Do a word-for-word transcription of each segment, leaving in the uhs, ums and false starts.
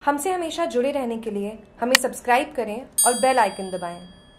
हमसे हमेशा जुड़े रहने के लिए हमें सब्सक्राइब करें और बेल आइकन दबाएं।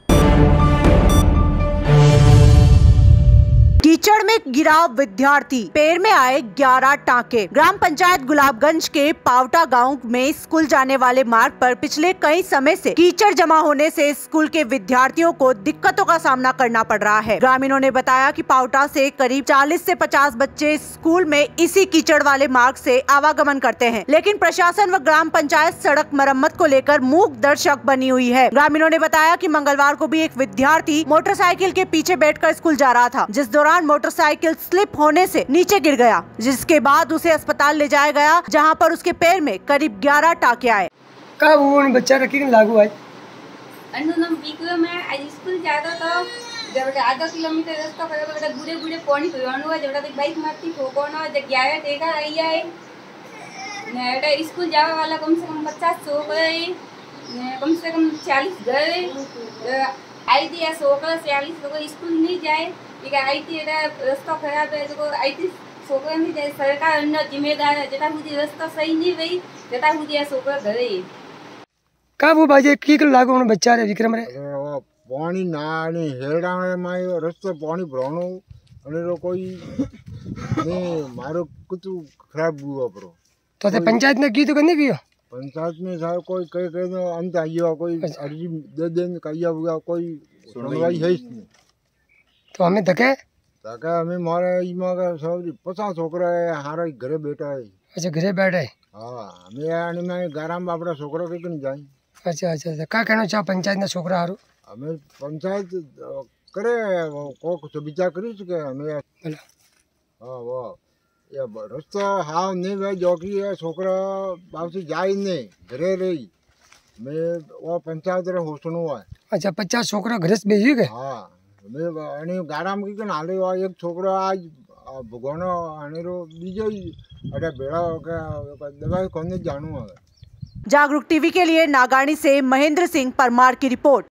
कीचड़ में गिरा विद्यार्थी, पैर में आए ग्यारह टांके। ग्राम पंचायत गुलाबगंज के पावटा गांव में स्कूल जाने वाले मार्ग पर पिछले कई समय से कीचड़ जमा होने से स्कूल के विद्यार्थियों को दिक्कतों का सामना करना पड़ रहा है। ग्रामीणों ने बताया कि पावटा से करीब चालीस से पचास बच्चे स्कूल में इसी कीचड़ वाले मार्ग से आवागमन करते हैं, लेकिन प्रशासन व ग्राम पंचायत सड़क मरम्मत को लेकर मूक दर्शक बनी हुई है। ग्रामीणों ने बताया कि मंगलवार को भी एक विद्यार्थी मोटरसाइकिल के पीछे बैठकर स्कूल जा रहा था, जिस दौरान मोटरसाइकिल स्लिप होने से नीचे गिर गया, जिसके बाद उसे अस्पताल ले जाया गया, जहां पर उसके पैर में करीब ग्यारह टाके आए। कब वो बच्चा रखी लागू है? अनुनम बीकवे में आज स्कूल जाता था, जब आधा किलोमीटर रास्ता करे बेटा बुरे बुरे पानी पीवानो है, जब तक बाइक मारती ठोकोनो जब ग्यारह टेका आई है ने बेटा स्कूल जावे वाला कम से कम पचास सौ गए, कम से कम चालीस गए आई थी। सोकरा चालीस लोग स्कूल नहीं जाए, ठीक है। आई थी रास्ता खराब है तो आई थी सोकरा नहीं जाए। सरकार अन्य जिम्मेदार है, जता हुई रास्ता सही नहीं रही, जता हुई सोकरा घरे कब वो बाजे की लागू ने बच्चा रे विक्रम रे पानी ना ने हेड़ा में रस्तो पानी भरानो अने रो कोई ने मारो कुछ खराब हुआ परो तो ते पंचायत ने की तो करने की पंचायत में साहब कोई कह कह दो अंत आइयो, कोई अर्जी दे दे कहिया हुआ, कोई सुनवाई है नहीं। तो हमें धके धके हमें मारे इमा का सब पचास छोकरा है हारा घरे बैठा है। अच्छा घरे बैठा है? हां हमें आने में गाराम बापरा छोकरा के कन जाई। अच्छा अच्छा का कहना चाह पंचायत ने छोकरा हारो? हमें पंचायत करे को कुछ विचार करी सके हमें। हां वो ये रस्तो हाँ नहीं भाई जो कि छोकरा बाप जाए नहीं घरे रही मैं वो पंचायत रे होसनो है। अच्छा पचास छोकरा घरे से भेजी गए? हाँ मैं अने गाराम की कन हाले एक छोकरा आज भगवानो आने रो बीजो अरे बेड़ा के दवाई कोने जानू है। जागरूक टीवी के लिए नागानी से महेंद्र सिंह परमार की रिपोर्ट।